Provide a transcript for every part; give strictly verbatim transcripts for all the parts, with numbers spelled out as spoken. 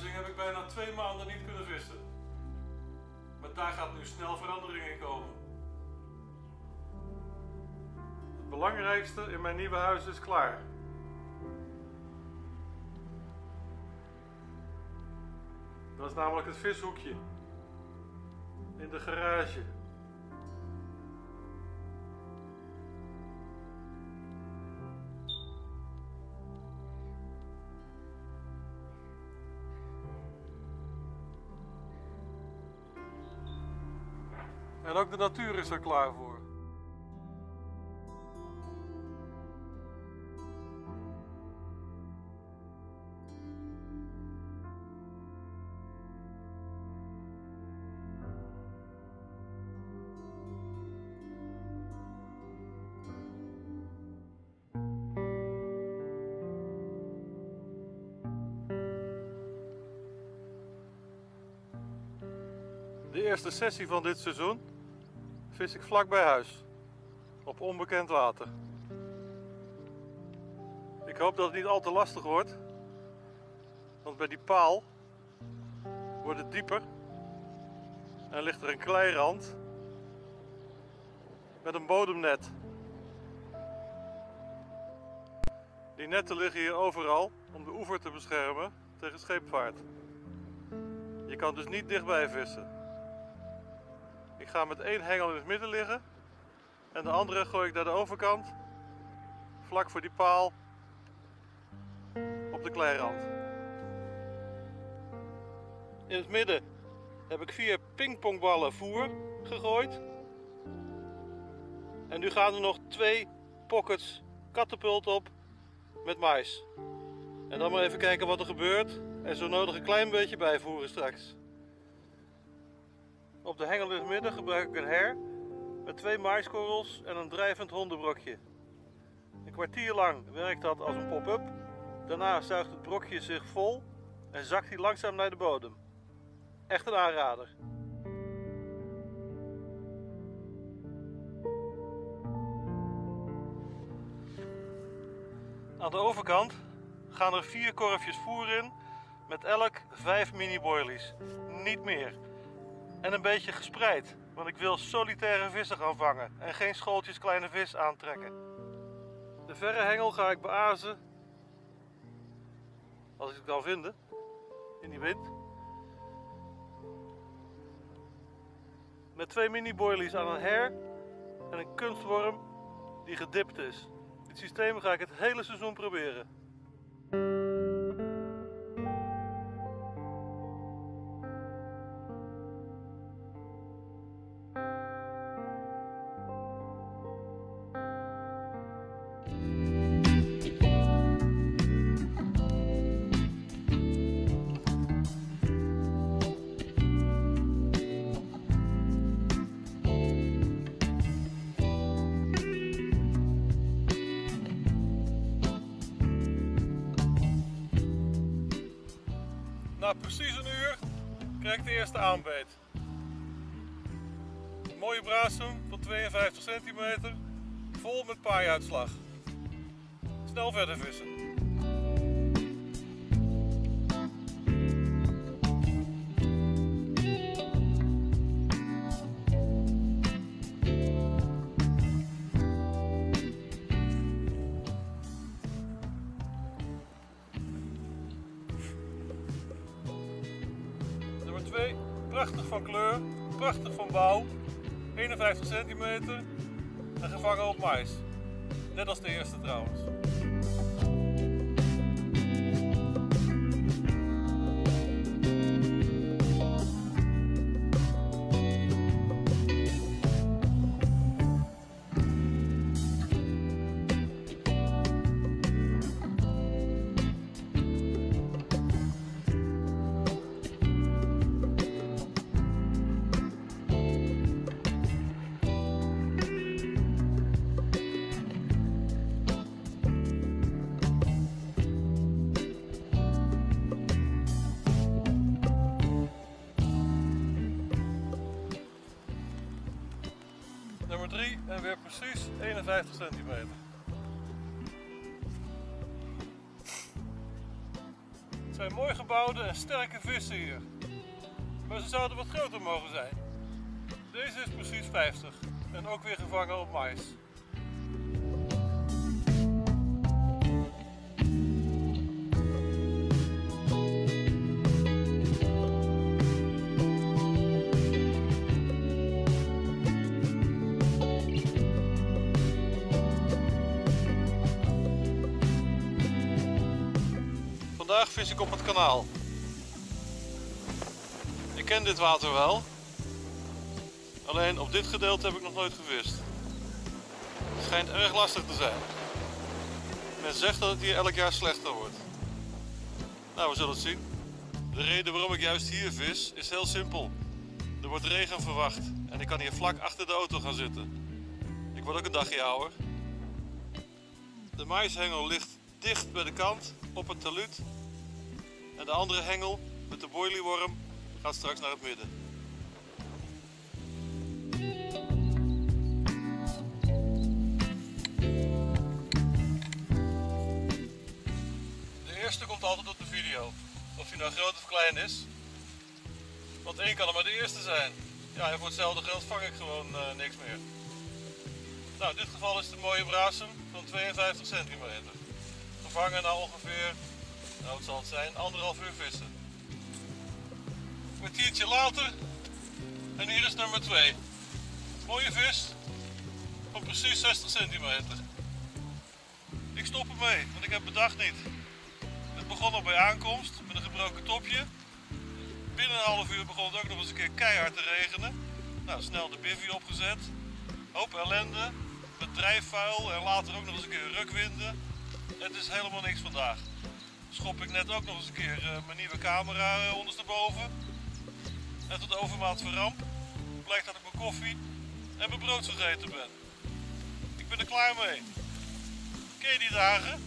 verhuizing heb ik bijna twee maanden niet kunnen vissen. Maar daar gaat nu snel verandering in komen. Het belangrijkste in mijn nieuwe huis is klaar. Dat is namelijk het vishoekje. In de garage. En ook de natuur is er klaar voor. De eerste sessie van dit seizoen vis ik vlak bij huis, op onbekend water. Ik hoop dat het niet al te lastig wordt, want bij die paal wordt het dieper en ligt er een kleirand met een bodemnet. Die netten liggen hier overal om de oever te beschermen tegen scheepvaart. Je kan dus niet dichtbij vissen. Ik ga met één hengel in het midden liggen en de andere gooi ik naar de overkant, vlak voor die paal, op de kleirand. In het midden heb ik vier pingpongballen voer gegooid. En nu gaan er nog twee pockets katapult op met mais. En dan maar even kijken wat er gebeurt en zo nodig een klein beetje bijvoeren straks. Op de hengel in het midden gebruik ik een her met twee maiskorrels en een drijvend hondenbrokje. Een kwartier lang werkt dat als een pop-up. Daarna zuigt het brokje zich vol en zakt hij langzaam naar de bodem. Echt een aanrader. Aan de overkant gaan er vier korfjes voer in met elk vijf mini-boilies. Niet meer. En een beetje gespreid, want ik wil solitaire vissen gaan vangen en geen schooltjes kleine vis aantrekken. De verre hengel ga ik beazen, als ik het kan vinden, in die wind. Met twee mini-boilies aan een her en een kunstworm die gedipt is. Dit systeem ga ik het hele seizoen proberen. Na precies een uur krijg ik de eerste aanbeet. Een mooie braassem van tweeënvijftig centimeter, vol met paaiuitslag. Snel verder vissen. Nummer twee, prachtig van kleur, prachtig van bouw, eenenvijftig centimeter en gevangen op mais. Net als de eerste trouwens. Nummer drie en weer precies eenenvijftig centimeter. Het zijn mooi gebouwde en sterke vissen hier. Maar ze zouden wat groter mogen zijn. Deze is precies vijftig en ook weer gevangen op mais. Vandaag vis ik op het kanaal. Ik ken dit water wel, alleen op dit gedeelte heb ik nog nooit gevist. Het schijnt erg lastig te zijn. Men zegt dat het hier elk jaar slechter wordt. Nou, we zullen het zien. De reden waarom ik juist hier vis is heel simpel. Er wordt regen verwacht en ik kan hier vlak achter de auto gaan zitten. Ik word ook een dagje ouder. De maishengel ligt dicht bij de kant op het talud. En de andere hengel met de boilieworm gaat straks naar het midden. De eerste komt altijd op de video. Of hij nou groot of klein is. Want één kan er maar de eerste zijn. Ja, en voor hetzelfde geld vang ik gewoon uh, niks meer. Nou, in dit geval is het een mooie brasem van tweeënvijftig centimeter. Gevangen na ongeveer, nou wat zal het zijn, anderhalf uur vissen. Een kwartiertje later en hier is nummer twee. Mooie vis van precies zestig centimeter. Ik stop ermee, want ik heb bedacht niet. Het begon al bij aankomst met een gebroken topje. Binnen een half uur begon het ook nog eens een keer keihard te regenen. Nou, snel de bivvy opgezet. Hoop ellende, met drijfvuil en later ook nog eens een keer rukwinden. Het is helemaal niks vandaag. Schop ik net ook nog eens een keer uh, mijn nieuwe camera uh, ondersteboven. En tot overmaat van ramp blijkt dat ik mijn koffie en mijn brood vergeten ben. Ik ben er klaar mee. Ken je die dagen?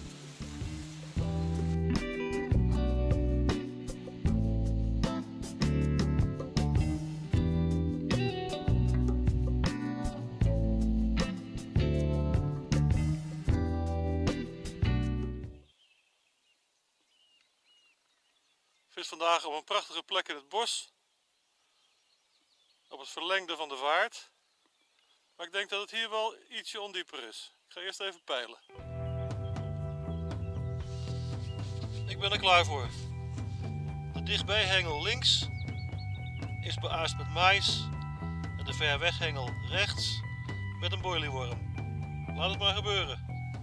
Vis vandaag op een prachtige plek in het bos. Op het verlengde van de vaart. Maar ik denk dat het hier wel ietsje ondieper is. Ik ga eerst even peilen. Ik ben er klaar voor. De dichtbij hengel links is beaast met mais. En de ver weg hengel rechts met een boilieworm. Laat het maar gebeuren.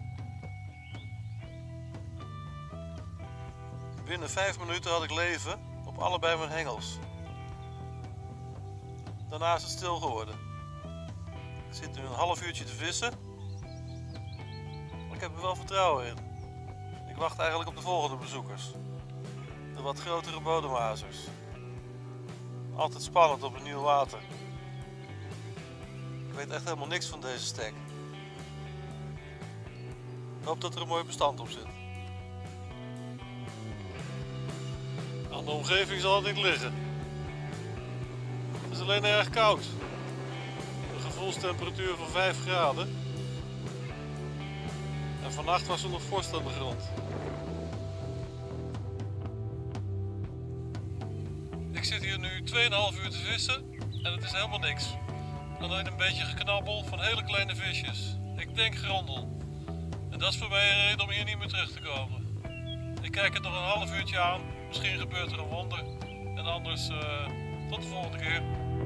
Binnen vijf minuten had ik leven op allebei mijn hengels. Daarna is het stil geworden. Ik zit nu een half uurtje te vissen. Maar ik heb er wel vertrouwen in. Ik wacht eigenlijk op de volgende bezoekers. De wat grotere bodemhazers. Altijd spannend op een nieuw water. Ik weet echt helemaal niks van deze stek. Ik hoop dat er een mooi bestand op zit. Aan de omgeving zal het niet liggen. Het is alleen erg koud. Een gevoelstemperatuur van vijf graden. En vannacht was er nog vorst aan de grond. Ik zit hier nu twee komma vijf uur te vissen en het is helemaal niks. Alleen een beetje geknabbel van hele kleine visjes. Ik denk grondel. En dat is voor mij een reden om hier niet meer terug te komen. Ik kijk het nog een half uurtje aan. Misschien gebeurt er een wonder. En anders uh, tot de volgende keer.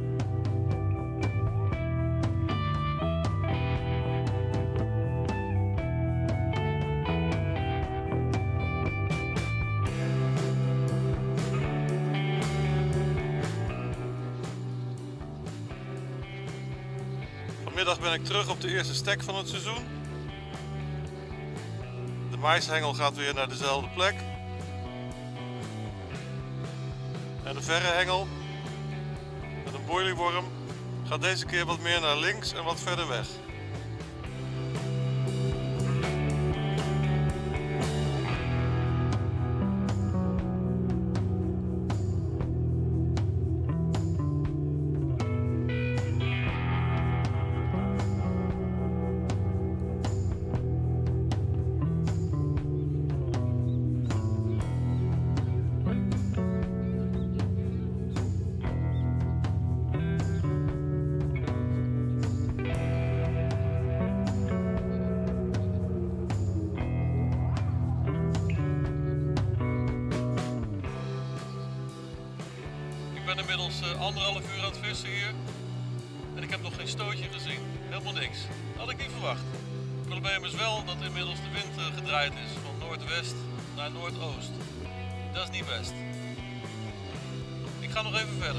Vanmiddag ben ik terug op de eerste stek van het seizoen. De maishengel gaat weer naar dezelfde plek. En de verre hengel met een boilieworm gaat deze keer wat meer naar links en wat verder weg. ben inmiddels uh, anderhalf uur aan het vissen hier. En ik heb nog geen stootje gezien. Helemaal niks. Had ik niet verwacht. Het probleem is wel dat inmiddels de wind uh, gedraaid is van noordwest naar noordoost. Dat is niet best. Ik ga nog even verder.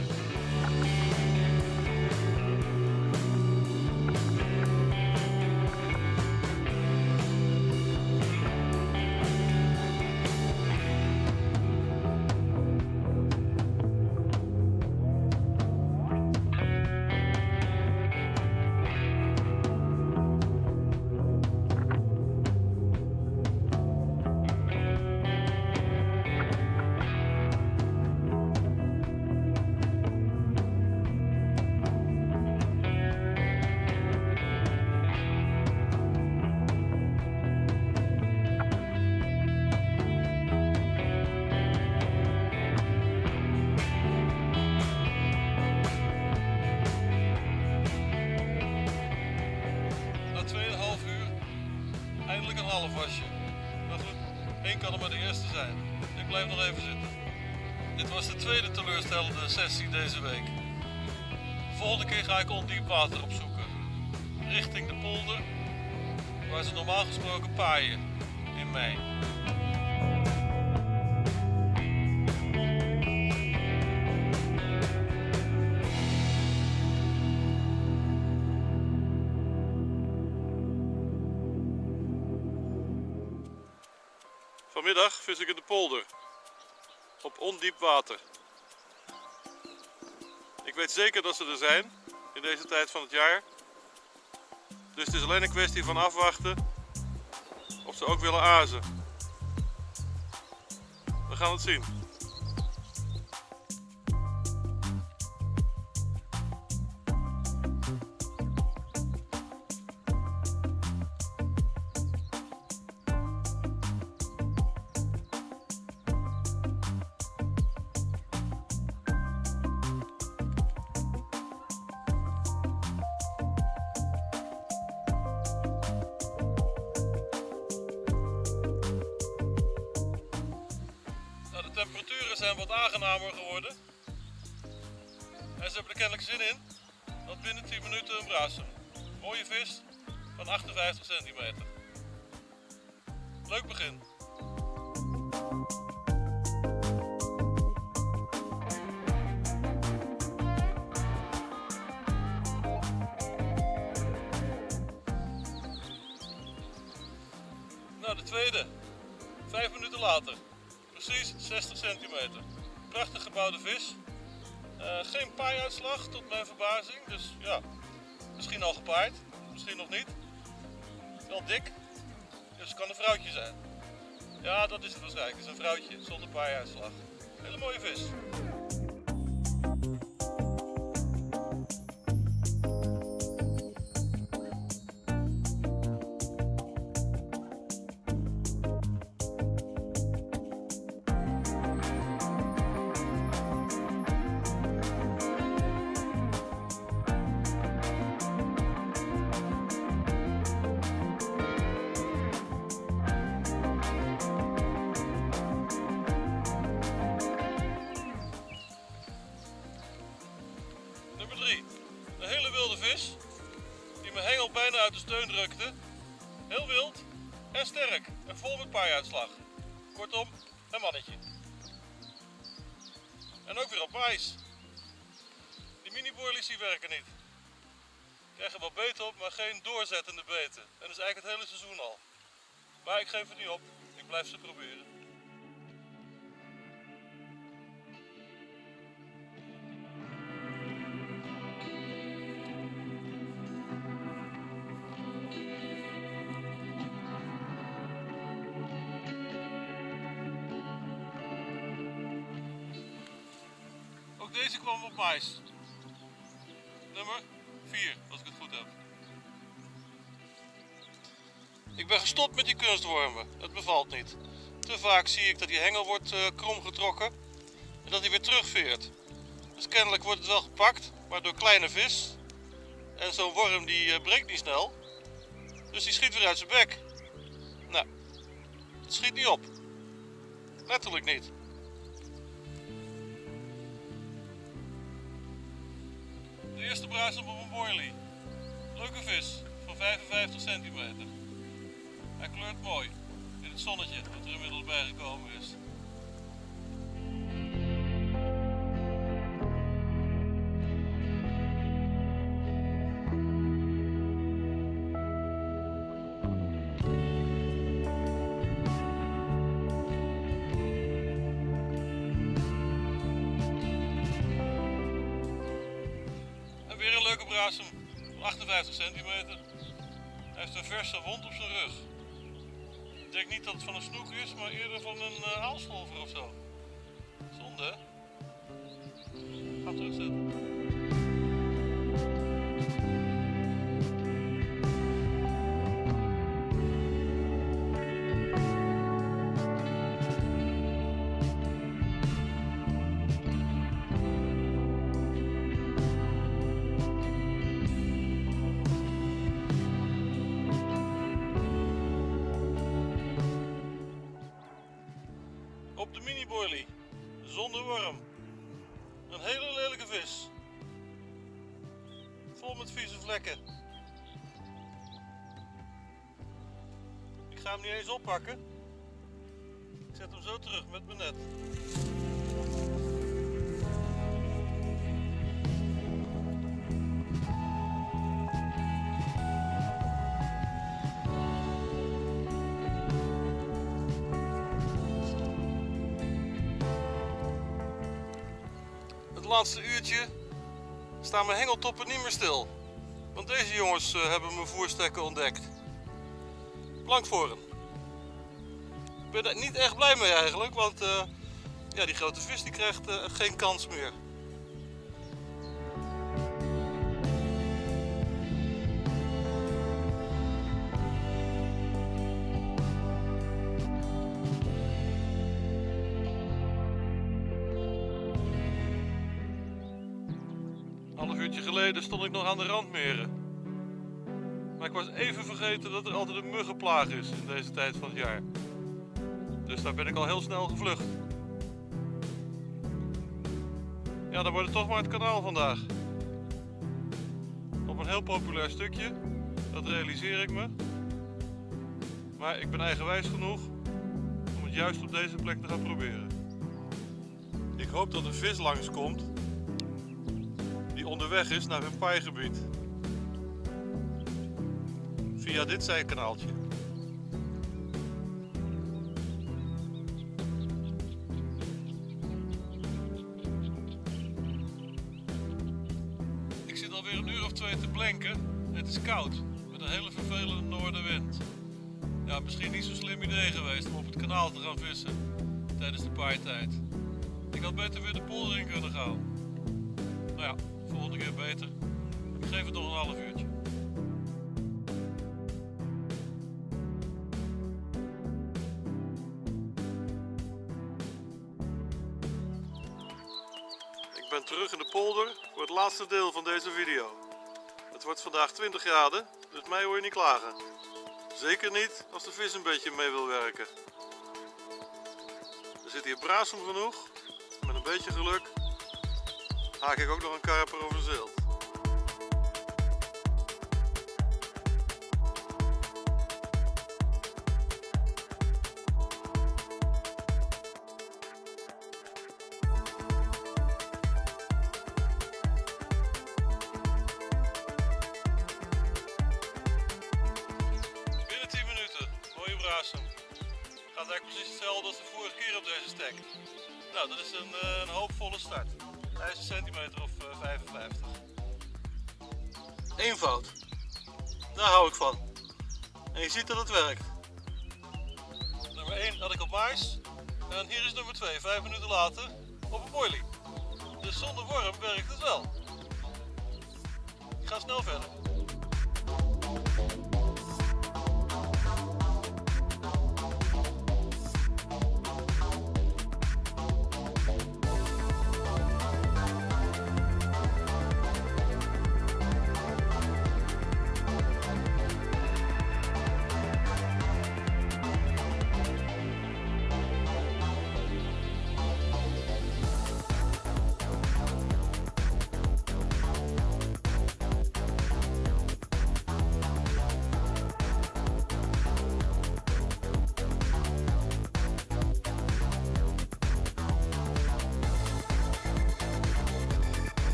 Eindelijk een half wasje. Maar goed, één kan er maar de eerste zijn. Ik blijf nog even zitten. Dit was de tweede teleurstellende sessie deze week. De volgende keer ga ik ondiep water opzoeken. Richting de polder, waar ze normaal gesproken paaien in mei. Vanmiddag vis ik in de polder, op ondiep water. Ik weet zeker dat ze er zijn, in deze tijd van het jaar. Dus het is alleen een kwestie van afwachten of ze ook willen azen. We gaan het zien. De temperaturen zijn wat aangenamer geworden en ze hebben er kennelijk zin in dat binnen tien minuten een braas. Mooie vis van achtenvijftig centimeter. Leuk begin. Nou, de tweede, vijf minuten later. Precies zestig centimeter. Prachtig gebouwde vis. Uh, geen paaiuitslag tot mijn verbazing. Dus ja, misschien al gepaaid. Misschien nog niet. Wel dik. Dus het kan een vrouwtje zijn. Ja, dat is het waarschijnlijk. Het is een vrouwtje zonder paaiuitslag. Hele mooie vis. Een hele wilde vis, die mijn hengel bijna uit de steun drukte. Heel wild en sterk en vol met paaiuitslag. Kortom, een mannetje. En ook weer op mais. Die mini-boilies die werken niet. Krijgen wel beten op, maar geen doorzettende beten. En dat is eigenlijk het hele seizoen al. Maar ik geef het niet op, ik blijf ze proberen. Ook deze kwam op mais. Nummer vier, als ik het goed heb. Ik ben gestopt met die kunstwormen. Het bevalt niet. Te vaak zie ik dat die hengel wordt uh, krom getrokken en dat hij weer terugveert. Dus kennelijk wordt het wel gepakt, maar door kleine vis. En zo'n worm die uh, breekt niet snel. Dus die schiet weer uit zijn bek. Nou, het schiet niet op. Letterlijk niet. De eerste braasem op een boilie. Leuke vis van vijfenvijftig centimeter. Hij kleurt mooi in het zonnetje dat er inmiddels bijgekomen is. En weer een leuke braasem van achtenvijftig centimeter. Hij heeft een verse wond op zijn rug. Ik denk niet dat het van een snoek is, maar eerder van een uh, aalscholver of zo. Zonde, hè? Ga hem terugzetten. Op de mini boilie, zonder worm. Een hele lelijke vis. Vol met vieze vlekken. Ik ga hem niet eens oppakken. Ik zet hem zo terug met mijn net. Het laatste uurtje staan mijn hengeltoppen niet meer stil. Want deze jongens uh, hebben mijn voerstekken ontdekt. Plankvoren. Ik ben er niet echt blij mee eigenlijk, want uh, ja, die grote vis die krijgt uh, geen kans meer. Een half uurtje geleden stond ik nog aan de randmeren. Maar ik was even vergeten dat er altijd een muggenplaag is in deze tijd van het jaar. Dus daar ben ik al heel snel gevlucht. Ja, dan wordt het toch maar het kanaal vandaag. Op een heel populair stukje, dat realiseer ik me. Maar ik ben eigenwijs genoeg om het juist op deze plek te gaan proberen. Ik hoop dat een vis langskomt die onderweg is naar hun paaigebied. Via dit zijkanaaltje. Ik zit alweer een uur of twee te blenken. Het is koud, met een hele vervelende noordenwind. Ja, misschien niet zo'n slim idee geweest om op het kanaal te gaan vissen tijdens de paaitijd. Ik had beter weer de polder in kunnen gaan. Nou ja, volgende keer beter. Ik geef het nog een half uurtje. Ik ben terug in de polder voor het laatste deel van deze video. Het wordt vandaag twintig graden, dus mij hoor je niet klagen. Zeker niet als de vis een beetje mee wil werken. Er zit hier braasem genoeg. Met een beetje geluk haak ik ook nog een karper of een zilt. Binnen tien minuten, mooie braasem. Gaat eigenlijk precies hetzelfde als de vorige keer op deze stek. Nou, dat is een, een hoopvolle start. Hij is een centimeter of uh, vijfenvijftig. Eenvoud. Daar hou ik van. En je ziet dat het werkt. Nummer één had ik op mais. En hier is nummer twee, vijf minuten later, op een boilie. Dus zonder worm werkt het wel. Ik ga snel verder.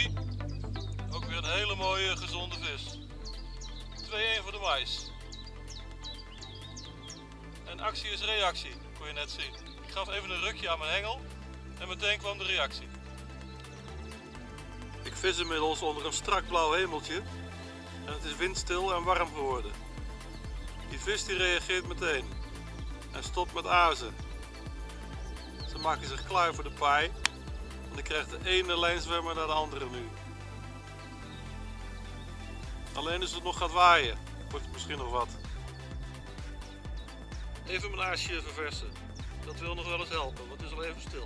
boilie. Ook weer een hele mooie gezonde vis. twee-een voor de mais. En actie is reactie, kon je net zien. Ik gaf even een rukje aan mijn hengel en meteen kwam de reactie. Ik vis inmiddels onder een strak blauw hemeltje en het is windstil en warm geworden. Die vis die reageert meteen en stopt met azen. Ze maken zich klaar voor de paai en ik krijg de ene lijnzwemmer naar de andere nu. Alleen als het nog gaat waaien, wordt het misschien nog wat. Even mijn aasje verversen. Dat wil nog wel eens helpen, want het is al even stil.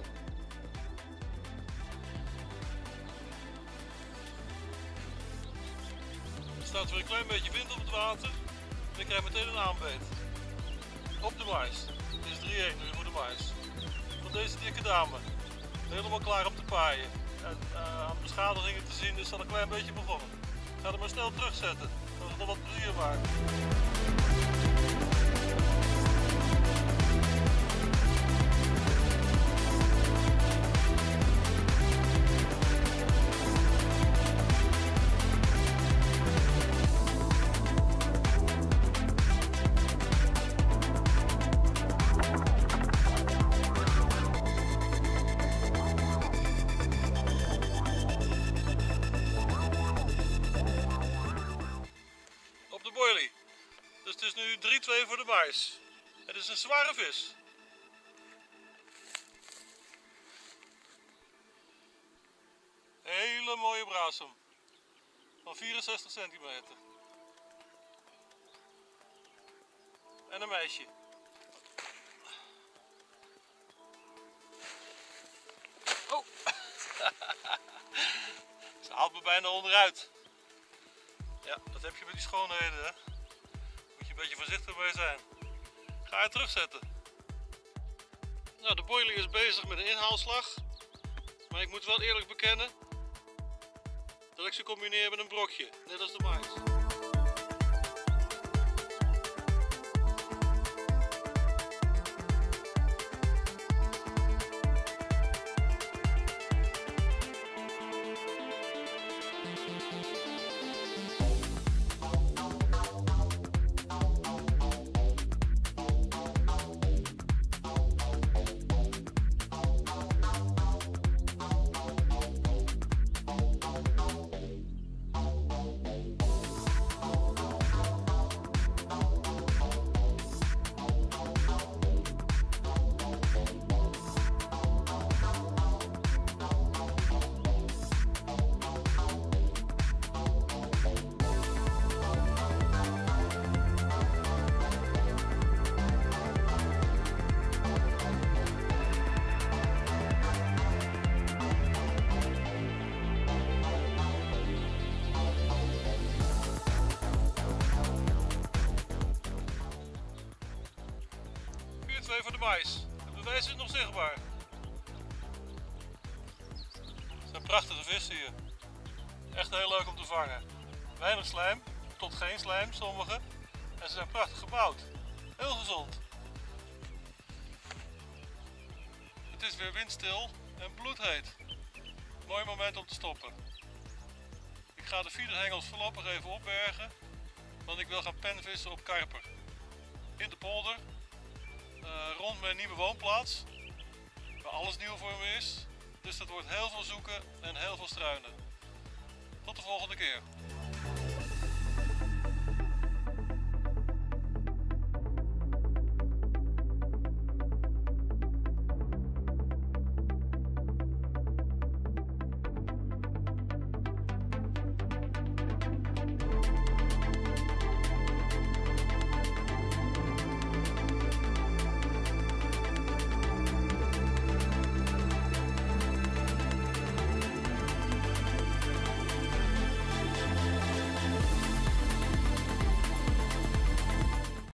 Er staat weer een klein beetje wind op het water en ik krijg meteen een aanbeet. Op de mais. Het is drie-een nu voor de mais. Van deze dikke dame. Helemaal klaar om te paaien. En uh, aan de beschadigingen te zien is dat een klein beetje begonnen. Ik ga hem maar snel terugzetten, zodat het nog wat plezier maakt. Boilie. Dus het is nu drie-twee voor de mais. Het is een zware vis. Hele mooie brasem. Van vierenzestig centimeter. En een meisje. Oh! Ze haalt me bijna onderuit. Ja, dat heb je met die schoonheden, hè. Moet je een beetje voorzichtig mee zijn. Ga je terugzetten. Nou, de boilie is bezig met een inhaalslag. Maar ik moet wel eerlijk bekennen dat ik ze combineer met een brokje, net als de mais. vier-twee voor de mais. Het bewijs is nog zichtbaar. Het zijn prachtige vissen hier. Echt heel leuk om te vangen. Weinig slijm, tot geen slijm, sommige. En ze zijn prachtig gebouwd. Heel gezond. Het is weer windstil en bloedheet. Mooi moment om te stoppen. Ik ga de feederhengels voorlopig even opbergen, want ik wil gaan penvissen op karper. In de polder. Uh, rond mijn nieuwe woonplaats, waar alles nieuw voor me is. Dus dat wordt heel veel zoeken en heel veel struinen. Tot de volgende keer.